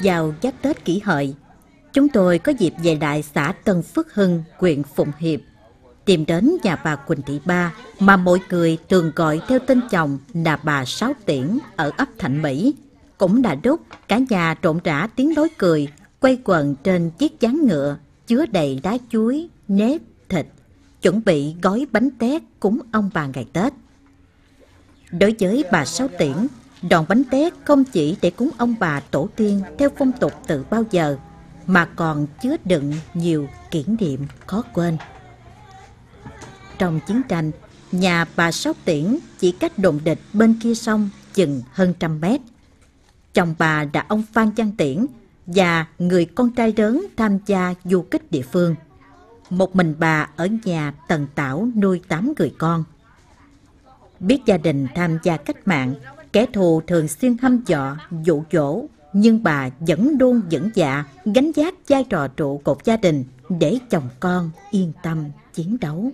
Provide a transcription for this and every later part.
Vào giáp Tết Kỷ Hợi, chúng tôi có dịp về lại xã Tân Phước Hưng, huyện Phụng Hiệp, tìm đến nhà bà Quỳnh Thị Ba mà mọi người thường gọi theo tên chồng là bà Sáu Tiễn ở ấp Thạnh Mỹ. Cũng là lúc cả nhà rộn rã tiếng nói cười, quay quần trên chiếc ván ngựa chứa đầy lá chuối, nếp, thịt, chuẩn bị gói bánh tét cúng ông bà ngày Tết. Đối với bà Sáu Tiễn, đòn bánh tét không chỉ để cúng ông bà tổ tiên theo phong tục từ bao giờ, mà còn chứa đựng nhiều kỷ niệm khó quên. Trong chiến tranh, nhà bà Sáu Tiễn chỉ cách đồn địch bên kia sông chừng hơn 100 mét. Chồng bà là ông Phan Văn Tiễn và người con trai lớn tham gia du kích địa phương. Một mình bà ở nhà tần tảo nuôi 8 người con. Biết gia đình tham gia cách mạng, kẻ thù thường xuyên hăm dọa, dụ dỗ, nhưng bà vẫn luôn vững dạ gánh vác vai trò trụ cột gia đình để chồng con yên tâm chiến đấu.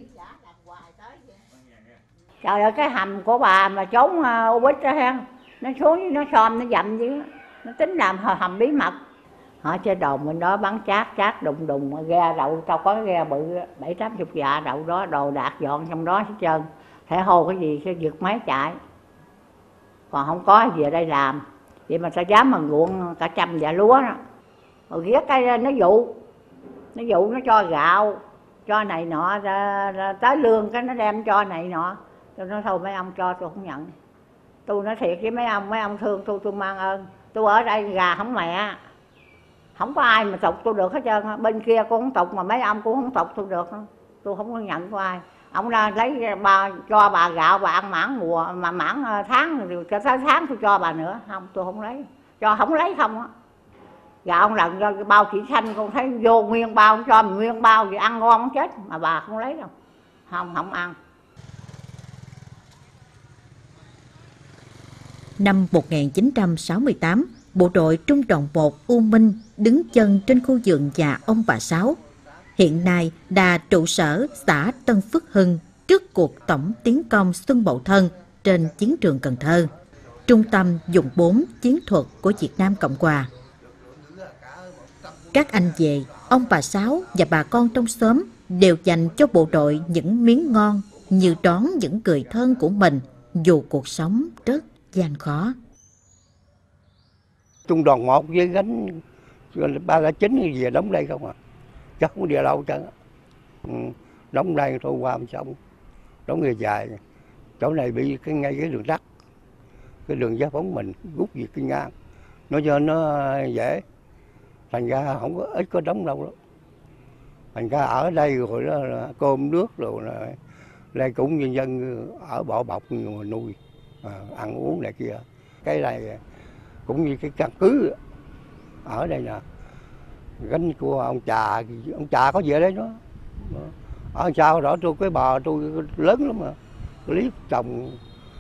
Trời ơi, cái hầm của bà mà trốn Ubix ra ha, nó xuống nó xòm nó dậm chứ, nó tính làm hầm bí mật. Họ trên đồn bên đó bắn chát đùng đùng ghe đậu, tao có cái ghe bự 70-80 dạ đậu đó, đồ đạc dọn trong đó hết trơn. Thể hồ cái gì sẽ giật máy chạy, còn không có gì ở đây làm. Vậy mà sao dám mà ruộng cả 100 dạ lúa đó. Rồi ghét cái nó dụ nó cho gạo, cho này nọ, ra tới lương cái nó đem cho này nọ. Tôi nói thôi mấy ông cho tôi không nhận. Tôi nói thiệt với mấy ông thương tôi mang ơn. Tôi ở đây gà không mẹ, không có ai mà tục tôi được hết trơn. Bên kia cũng không tục mà mấy ông cũng không tục tôi được. Tôi không có nhận của ai. Ông ra lấy cho bà gạo bà ăn mãn mùa, mà mãn tháng rồi cho tới tháng tôi cho bà nữa. Không, tôi không lấy, không lấy không á. Gạo ông lần cho bao chỉ xanh con thấy vô nguyên bao, cho mình nguyên bao thì ăn ngon không chết, mà bà không lấy đâu. Không ăn. Năm 1968, bộ đội Trung đoàn 1 U Minh đứng chân trên khu vườn nhà ông bà Sáu. Hiện nay là trụ sở xã Tân Phước Hưng trước cuộc tổng tiến công Xuân Mậu Thân trên chiến trường Cần Thơ, trung tâm vùng 4 chiến thuật của Việt Nam Cộng Hòa. Các anh về, ông bà Sáu và bà con trong xóm đều dành cho bộ đội những miếng ngon như đón những người thân của mình dù cuộc sống rất gian khó. Trung đoàn 1 với gánh 309 về đóng đây không à, chắc không đi đâu chứ. Đóng đây thôi qua xong, đóng người dài. Chỗ này bị ngay cái đường đất, cái đường giải phóng mình rút về cái ngang, nó cho nó dễ, thành ra không có ít có đóng đâu đó. Thành ra ở đây rồi đó là cơm nước rồi là đây cũng nhân dân ở bỏ bọc người nuôi, ăn uống này kia. Cái này cũng như cái căn cứ ở đây nè, gánh của ông Trà có gì ở đấy đó. Ở sao đó tôi cái bò tôi lớn lắm mà, lý trồng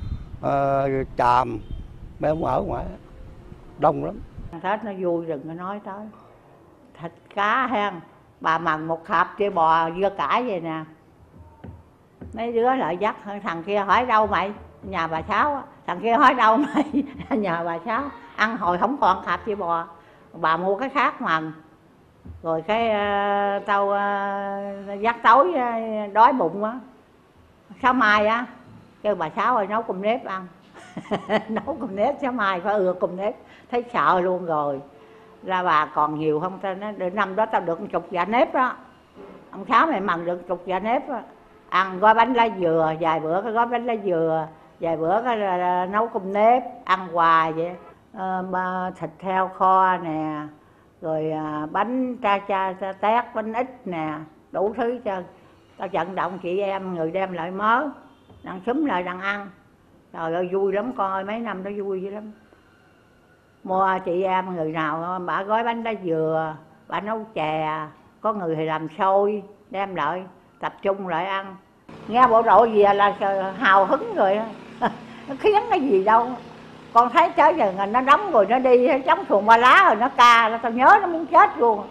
tràm, mấy ông ở ngoài đông lắm. Tết nó vui đừng có nói tới. Thịt cá hen, bà mần một hộp chơi bò dưa cải vậy nè. Mấy đứa lại dắt, thằng kia hỏi đâu mày? Nhà bà Sáu. Thằng kia hỏi đâu mày? Nhà bà Sáu. Ăn hồi không còn hộp chơi bò, bà mua cái khác mần. Rồi cái tao dắt tối đói bụng á, sáng mai á kêu bà Sáu ơi nấu cơm nếp ăn. Nấu cơm nếp sáng mai phải cơm nếp, thấy sợ luôn rồi. Ra bà còn nhiều không? Tao nói năm đó tao được 10 dạ nếp đó. Ông Sáu mày mần được 10 dạ nếp đó. Ăn gói bánh lá dừa, vài bữa cái gói bánh lá dừa, vài bữa cái nấu cơm nếp, ăn hoài vậy. Thịt heo kho nè, rồi bánh cha tét, bánh ít nè, đủ thứ hết trơn. Tao vận động chị em người đem lại mớ, đang xúm lại đang ăn. Trời ơi vui lắm con ơi, mấy năm đó vui dữ lắm. Mua chị em người nào bà gói bánh lá dừa, bà nấu chè, có người thì làm xôi đem lại, tập trung lại ăn. Nghe bộ đội về là hào hứng rồi. Nó khiến cái gì đâu. Con thấy tới giờ nó đóng rồi nó đi chống xuồng ba lá rồi nó ca, tao nhớ nó muốn chết luôn.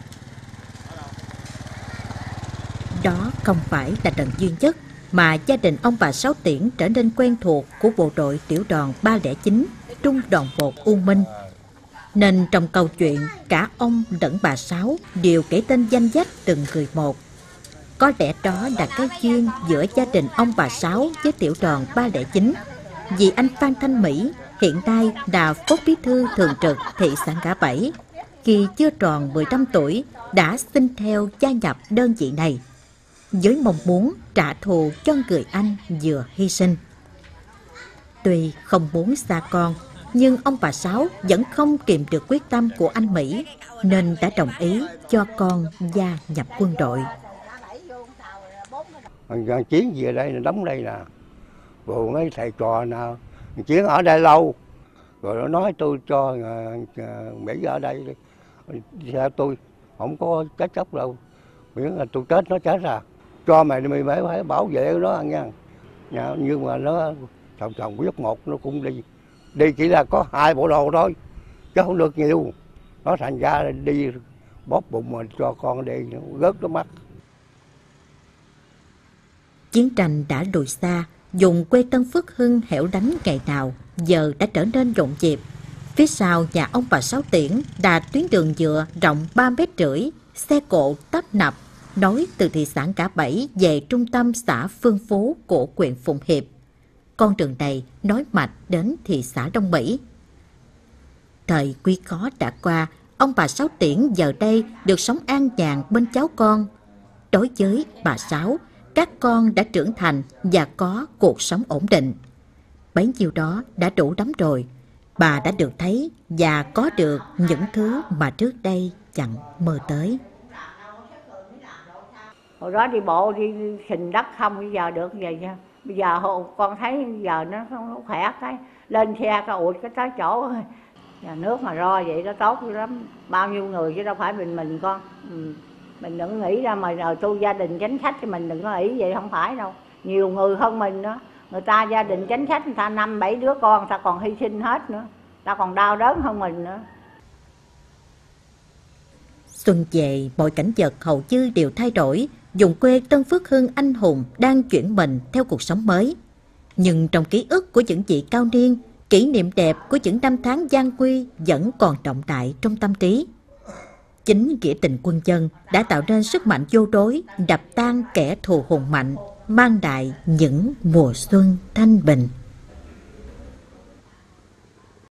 Đó không phải là lần duy nhất mà gia đình ông bà Sáu Tiễn trở nên quen thuộc của bộ đội tiểu đoàn 309 Trung đoàn 1 U Minh. nên trong câu chuyện cả ông lẫn bà Sáu đều kể tên danh dách từng người một. Có lẽ đó là cái duyên giữa gia đình ông bà Sáu với tiểu đoàn 309, vì anh Phan Thanh Mỹ hiện nay là phó bí thư thường trực thị xã Ngã Bảy, khi chưa tròn 15 tuổi đã xin theo gia nhập đơn vị này, với mong muốn trả thù cho người anh vừa hy sinh. Tuy không muốn xa con, nhưng ông bà Sáu vẫn không kìm được quyết tâm của anh Mỹ, nên đã đồng ý cho con gia nhập quân đội. Chiến về đây là đóng đây nè, rồi mấy thầy trò nào Chiến ở đây lâu, rồi nó nói tôi cho Mỹ ở đây đi. Sao tôi không có chết chóc đâu, miễn là tôi chết nó chết ra, cho mày phải bảo vệ nó nha. Nhưng mà nó chồng biết một nó cũng đi chỉ là có 2 bộ đồ thôi chứ không được nhiều, nó thành ra đi bóp bụng mà cho con đi rớt nó mắt. Chiến tranh đã lùi xa, vùng quê Tân Phước Hưng hẻo lánh ngày nào giờ đã trở nên rộn rịp. Phía sau nhà ông bà Sáu Tiễn là tuyến đường nhựa rộng 3,5 mét, xe cộ tấp nập nối từ thị xã Ngã Bảy về trung tâm xã Phương Phú của huyện Phụng Hiệp. Con đường này nối mạch đến thị xã Đông Mỹ. Thời nguy khó đã qua, ông bà Sáu Tiễn giờ đây được sống an nhàn bên cháu con. Đối với bà Sáu, các con đã trưởng thành và có cuộc sống ổn định. Bấy nhiêu đó đã đủ lắm rồi. Bà đã được thấy và có được những thứ mà trước đây chẳng mơ tới. Hồi đó đi bộ đi sình đất không, bây giờ được vậy nha. Bây giờ con thấy giờ nó không khỏe, cái lên xe cái ụt cái tới chỗ rồi. Nhà nước mà ro vậy nó tốt lắm, bao nhiêu người chứ đâu phải mình con. Mình đừng nghĩ ra mà tu gia đình chính sách thì mình đừng có nghĩ vậy, không phải đâu. Nhiều người hơn mình nữa, người ta gia đình chính sách người ta 5-7 đứa con, người ta còn hy sinh hết nữa, người ta còn đau đớn hơn mình nữa. Xuân về, mọi cảnh vật hầu như đều thay đổi. Vùng quê Tân Phước Hưng anh hùng đang chuyển mình theo cuộc sống mới. Nhưng trong ký ức của những vị cao niên, kỷ niệm đẹp của những năm tháng gian nguy vẫn còn đọng lại trong tâm trí. Chính nghĩa tình quân dân đã tạo nên sức mạnh vô đối, đập tan kẻ thù hùng mạnh, mang lại những mùa xuân thanh bình.